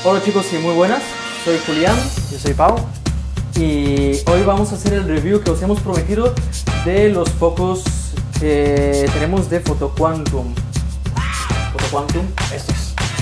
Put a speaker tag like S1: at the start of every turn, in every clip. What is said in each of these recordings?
S1: Hola chicos y muy buenas, soy Julián.
S2: Yo soy Pau.
S1: Y hoy vamos a hacer el review que os hemos prometido de los focos que tenemos de Fotoquantum. Fotoquantum, estos.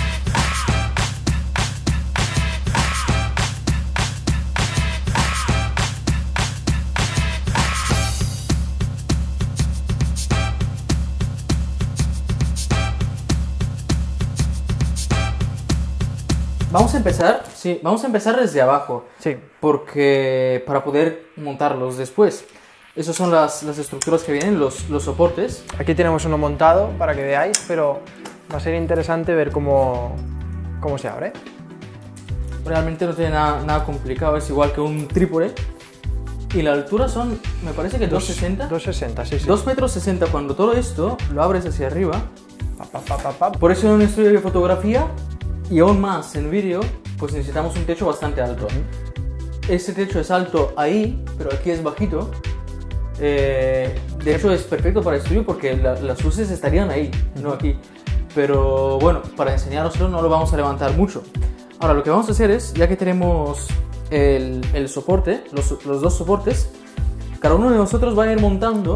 S1: Vamos a empezar desde abajo.
S2: Sí.
S1: Porque para poder montarlos después. Esas son las estructuras que vienen, los soportes.
S2: Aquí tenemos uno montado para que veáis, pero va a ser interesante ver cómo se abre.
S1: Realmente no tiene nada complicado, es igual que un trípode. Y la altura son, me parece que 2,60.
S2: 2,60, sí, sí.
S1: 2,60 m. Cuando todo esto lo abres hacia arriba.
S2: Pa.
S1: Por eso en un estudio de fotografía y aún más en vídeo, pues necesitamos un techo bastante alto. Este techo es alto ahí, pero aquí es bajito. De hecho es perfecto para estudio porque las luces estarían ahí, no aquí. Pero bueno, para enseñároslo no lo vamos a levantar mucho. Ahora lo que vamos a hacer es, ya que tenemos el soporte, los dos soportes, cada uno de nosotros va a ir montando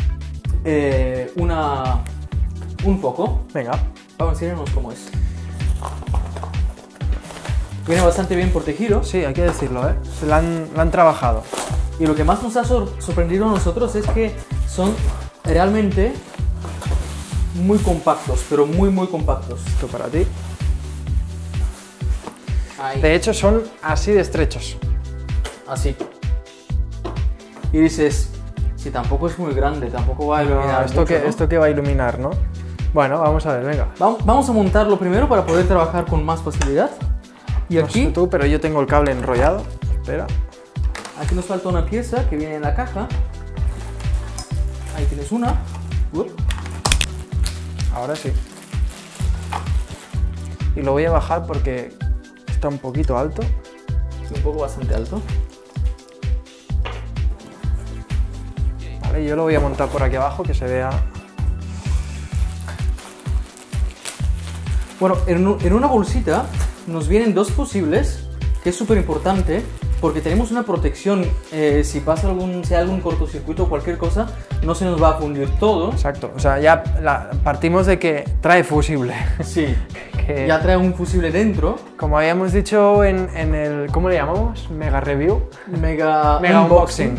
S1: un foco.
S2: Venga.
S1: Vamos a enseñarnos cómo es. Viene bastante bien protegido.
S2: Sí, hay que decirlo, ¿eh? Se la han trabajado.
S1: Y lo que más nos ha sorprendido a nosotros es que son realmente muy compactos, pero muy compactos.
S2: Esto para ti.
S1: Ahí.
S2: De hecho son así de estrechos.
S1: Así. Y dices, si tampoco es muy grande, tampoco va a iluminar mucho, ¿no?
S2: Esto que va a iluminar, ¿no? Bueno, vamos a ver, venga.
S1: Vamos a montarlo primero para poder trabajar con más facilidad. Y
S2: No
S1: aquí,
S2: sé tú, pero yo tengo el cable enrollado. Espera.
S1: aquí nos falta una pieza que viene en la caja. Ahí tienes una.
S2: Ahora sí. Y lo voy a bajar porque está un poquito alto.
S1: Un poco bastante alto.
S2: Vale, yo lo voy a montar por aquí abajo que se vea.
S1: Bueno, en una bolsita nos vienen dos fusibles, que es súper importante porque tenemos una protección. Si pasa si hay algún cortocircuito o cualquier cosa, no se nos va a fundir todo.
S2: Exacto, o sea, ya partimos de que trae fusible.
S1: Sí, ya trae un fusible dentro.
S2: Como habíamos dicho en el, ¿cómo le llamamos? Mega review.
S1: Mega
S2: unboxing.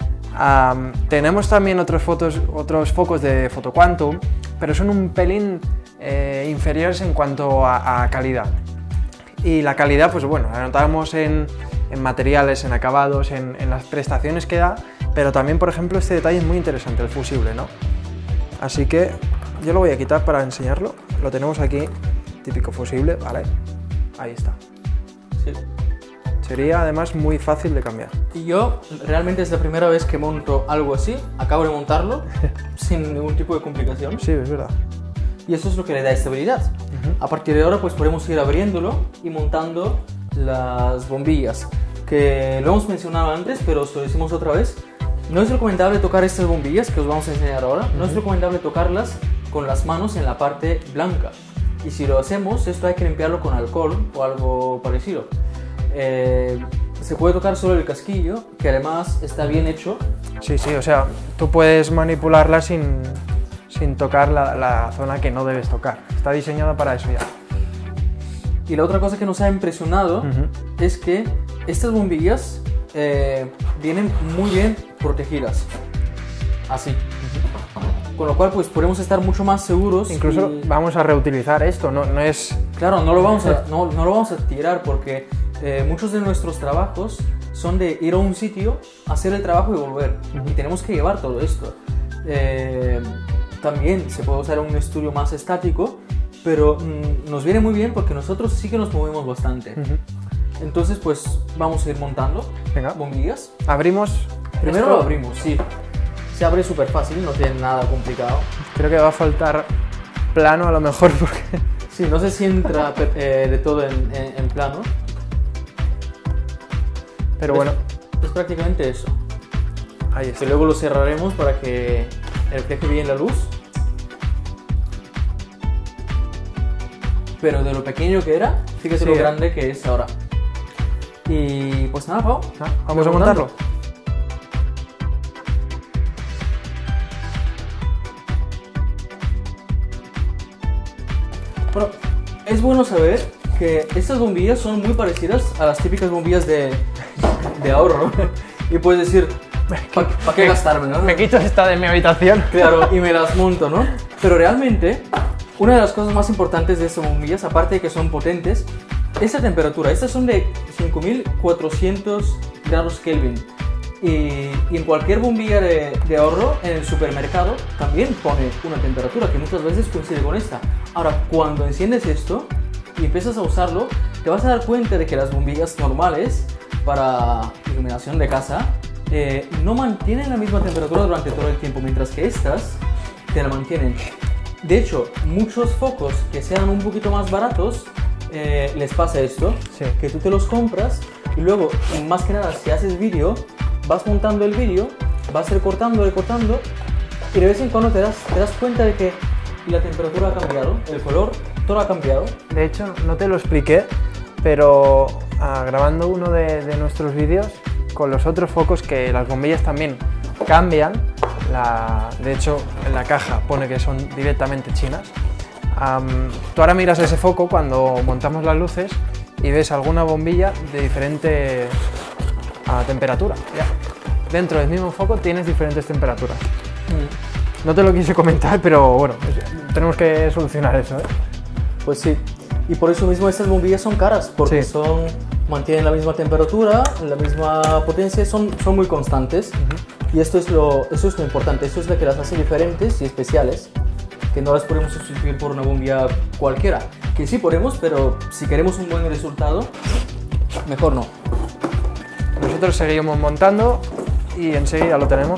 S2: Tenemos también otros focos de Fotoquantum, pero son un pelín inferiores en cuanto a calidad. Y la calidad, pues bueno, la notamos en materiales, en acabados, en las prestaciones que da, pero también, por ejemplo, este detalle es muy interesante, el fusible, ¿no? Así que yo lo voy a quitar para enseñarlo. Lo tenemos aquí, típico fusible, ¿vale? Ahí está.
S1: Sí.
S2: Sería además muy fácil de cambiar.
S1: Y yo realmente es la primera vez que monto algo así. Acabo de montarlo sin ningún tipo de complicación.
S2: Sí, es verdad.
S1: Y eso es lo que le da estabilidad. A partir de ahora pues podemos ir abriéndolo y montando las bombillas, que lo hemos mencionado antes, pero os lo decimos otra vez. No es recomendable tocar estas bombillas que os vamos a enseñar ahora. No es recomendable tocarlas con las manos en la parte blanca. Y si lo hacemos, esto hay que limpiarlo con alcohol o algo parecido. Se puede tocar solo el casquillo, que además está bien hecho.
S2: Sí, sí, o sea, tú puedes manipularla sin tocar la zona que no debes tocar. Está diseñada para eso ya.
S1: Y la otra cosa que nos ha impresionado es que estas bombillas vienen muy bien protegidas. Así. Con lo cual pues podemos estar mucho más seguros.
S2: Incluso vamos a reutilizar esto, no es...
S1: Claro, no lo vamos a tirar porque muchos de nuestros trabajos son de ir a un sitio, hacer el trabajo y volver. Y tenemos que llevar todo esto. También se puede usar un estudio más estático, pero nos viene muy bien porque nosotros sí que nos movemos bastante. Entonces pues vamos a ir montando.
S2: Venga.
S1: Bombillas.
S2: Abrimos.
S1: Primero lo abrimos, sí. Se abre súper fácil, no tiene nada complicado.
S2: Creo que va a faltar plano a lo mejor porque...
S1: Sí, no sé si entra de todo en plano.
S2: Pero bueno.
S1: Es prácticamente eso.
S2: Ahí está.
S1: Y luego lo cerraremos para que refleje bien la luz. Pero de lo pequeño que era, Fíjate lo grande que es ahora. Y pues nada, Pau.
S2: Vamos a montarlo.
S1: Bueno, es bueno saber que estas bombillas son muy parecidas a las típicas bombillas de ahorro, ¿no? Y puedes decir, ¿para qué gastarme, no?
S2: Me quito esta de mi habitación.
S1: Claro, y me las monto, ¿no? Pero realmente, una de las cosas más importantes de estas bombillas, aparte de que son potentes, es la temperatura. Estas son de 5400 grados Kelvin. Y en cualquier bombilla de ahorro en el supermercado también pone una temperatura que muchas veces coincide con esta. Ahora, cuando enciendes esto y empiezas a usarlo, te vas a dar cuenta de que las bombillas normales para iluminación de casa no mantienen la misma temperatura durante todo el tiempo, mientras que estas te la mantienen. De hecho, muchos focos que sean un poquito más baratos les pasa esto, que tú te los compras y luego, más que nada, si haces vídeo, vas montando el vídeo, vas recortando y de vez en cuando te das cuenta de que la temperatura ha cambiado, el color, todo ha cambiado.
S2: De hecho, no te lo expliqué, pero grabando uno de nuestros vídeos con los otros focos, que las bombillas también cambian, de hecho en la caja pone que son directamente chinas. Tú ahora miras ese foco cuando montamos las luces y ves alguna bombilla de diferente temperatura. Ya. Dentro del mismo foco tienes diferentes temperaturas. No te lo quise comentar, pero bueno, tenemos que solucionar eso, ¿eh?
S1: Pues sí, y por eso mismo estas bombillas son caras, porque mantienen la misma temperatura, la misma potencia, son muy constantes. Y eso es lo importante, eso es lo que las hace diferentes y especiales, que no las podemos sustituir por una bombilla cualquiera. Que sí podemos, pero si queremos un buen resultado, mejor no.
S2: Nosotros seguimos montando y enseguida lo tenemos.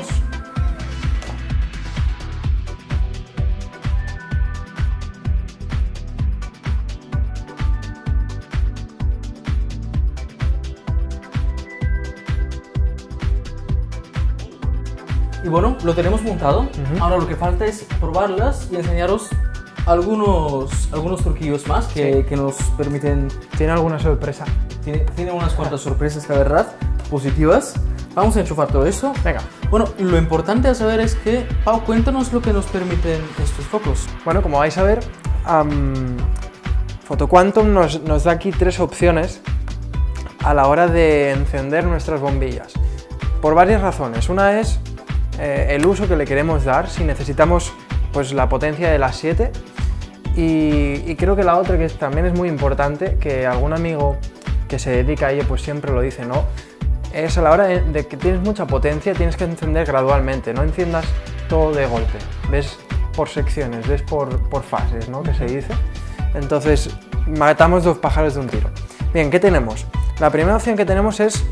S1: Y bueno, lo tenemos montado. Ahora lo que falta es probarlas y enseñaros algunos truquillos más que nos permiten...
S2: ¿Tiene alguna sorpresa?
S1: Tiene unas cuantas sorpresas, la verdad, positivas. Vamos a enchufar todo eso.
S2: Venga.
S1: Bueno, lo importante a saber es que, Pau, cuéntanos lo que nos permiten estos focos.
S2: Bueno, como vais a ver, PhotoQuantum nos da aquí tres opciones a la hora de encender nuestras bombillas. Por varias razones. Una es el uso que le queremos dar, si necesitamos pues la potencia de las 7, y creo que la otra, que también es muy importante, que algún amigo que se dedica a ello pues siempre lo dice, ¿no? Es a la hora de que tienes mucha potencia, tienes que encender gradualmente, no enciendas todo de golpe, ves por secciones, ves por fases, ¿no? Que se dice. Entonces matamos dos pájaros de un tiro. Bien, ¿qué tenemos? La primera opción que tenemos es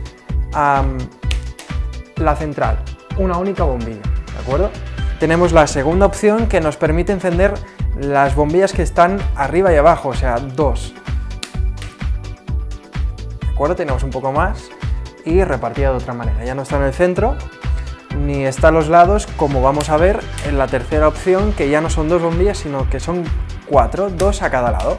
S2: la central, una única bombilla, ¿de acuerdo? Tenemos la segunda opción, que nos permite encender las bombillas que están arriba y abajo, o sea, dos. ¿De acuerdo? Tenemos un poco más y repartida de otra manera. Ya no está en el centro, ni está a los lados, como vamos a ver en la tercera opción, que ya no son dos bombillas, sino que son cuatro, dos a cada lado.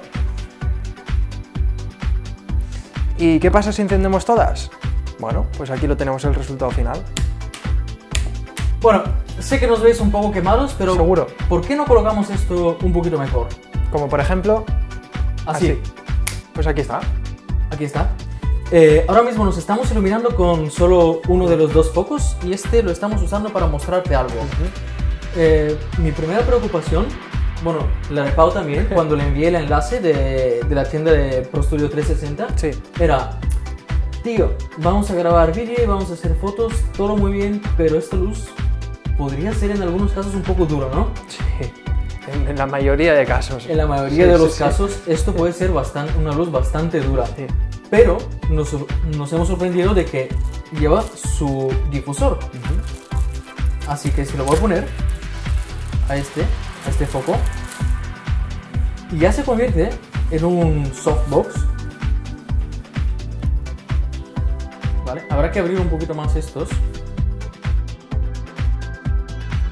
S2: ¿Y qué pasa si encendemos todas? Bueno, pues aquí lo tenemos el resultado final.
S1: Bueno, sé que nos veis un poco quemados, pero
S2: seguro.
S1: ¿Por qué no colocamos esto un poquito mejor?
S2: Como por ejemplo, así. Pues aquí está.
S1: Aquí está. Ahora mismo nos estamos iluminando con solo uno de los dos focos y este lo estamos usando para mostrarte algo. Mi primera preocupación, bueno, la de Pau también, cuando le envié el enlace de la tienda de ProStudio 360, era: tío, vamos a grabar vídeo y vamos a hacer fotos, todo muy bien, pero esta luz podría ser en algunos casos un poco dura, ¿no?
S2: Sí, en la mayoría de casos.
S1: En la mayoría de los casos esto puede ser una luz bastante dura.
S2: Sí.
S1: Pero nos hemos sorprendido de que lleva su difusor. Así que se lo voy a poner a este foco y ya se convierte en un softbox. ¿Vale? Habrá que abrir un poquito más estos.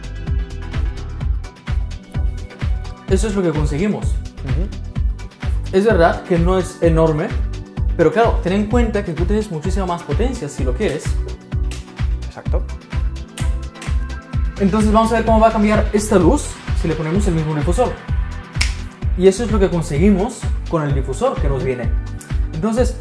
S1: Eso es lo que conseguimos. es verdad que no es enorme, pero claro, ten en cuenta que tú tienes muchísima más potencia si lo quieres.
S2: Exacto.
S1: Entonces vamos a ver cómo va a cambiar esta luz si le ponemos el mismo difusor. Y eso es lo que conseguimos con el difusor que nos viene. Entonces,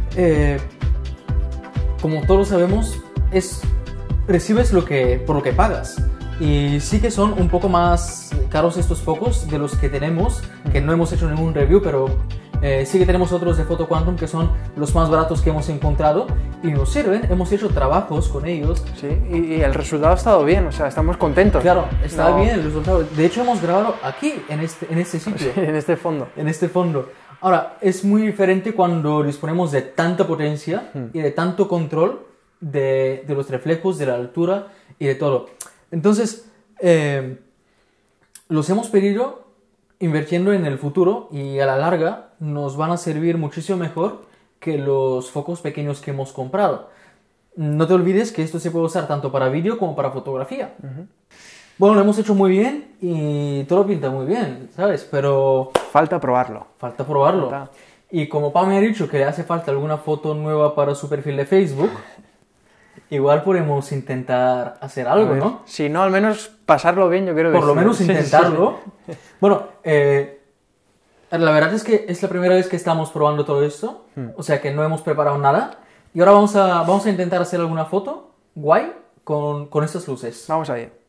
S1: como todos sabemos, recibes por lo que pagas. Y sí que son un poco más caros estos focos de los que tenemos, que no hemos hecho ningún review, pero sí que tenemos otros de Photo Quantum que son los más baratos que hemos encontrado y nos sirven. Hemos hecho trabajos con ellos.
S2: Sí, y el resultado ha estado bien, o sea, estamos contentos.
S1: Claro, está bien el resultado. De hecho, hemos grabado aquí, en este sitio.
S2: Sí, en este fondo.
S1: En este fondo. Ahora, es muy diferente cuando disponemos de tanta potencia y de tanto control de los reflejos, de la altura y de todo. Entonces, los hemos pedido invirtiendo en el futuro y a la larga nos van a servir muchísimo mejor que los focos pequeños que hemos comprado. No te olvides que esto se puede usar tanto para vídeo como para fotografía. Bueno, lo hemos hecho muy bien y todo pinta muy bien, ¿sabes? Pero
S2: falta probarlo.
S1: Falta probarlo. Y como Pau me ha dicho que le hace falta alguna foto nueva para su perfil de Facebook, igual podemos intentar hacer algo, ¿no?
S2: Si no, al menos pasarlo bien, yo creo que
S1: por lo menos intentarlo. Sí. Bueno, la verdad es que es la primera vez que estamos probando todo esto, o sea que no hemos preparado nada. Y ahora vamos a intentar hacer alguna foto guay con estas luces.
S2: Vamos a ir.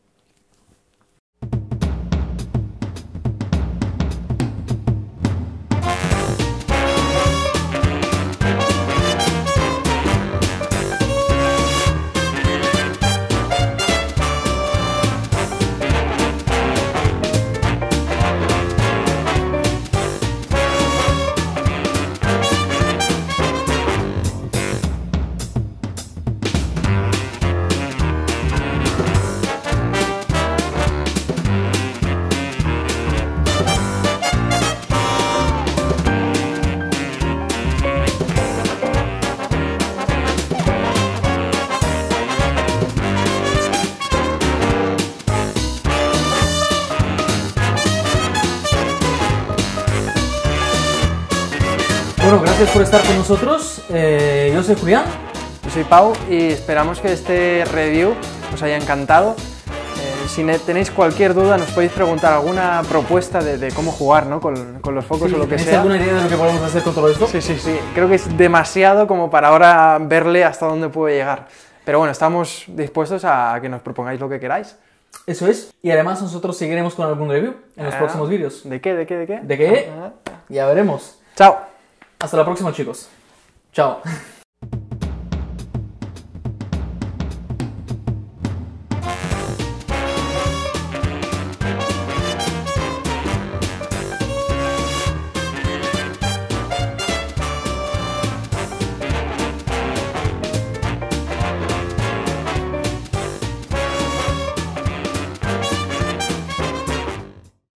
S1: Bueno, gracias por estar con nosotros. Yo soy Julián.
S2: Yo soy Pau y esperamos que este review os haya encantado. Si tenéis cualquier duda, nos podéis preguntar alguna propuesta de cómo jugar, ¿no? con los focos o lo que sea.
S1: ¿Tenéis alguna idea de lo que podemos hacer con todo esto?
S2: Sí. Creo que es demasiado como para ahora verle hasta dónde puede llegar. Pero bueno, estamos dispuestos a que nos propongáis lo que queráis.
S1: Eso es. Y además nosotros seguiremos con algún review en los próximos vídeos.
S2: ¿De qué?
S1: ¿De qué? Ya veremos.
S2: Chao.
S1: Hasta la próxima, chicos. Chao.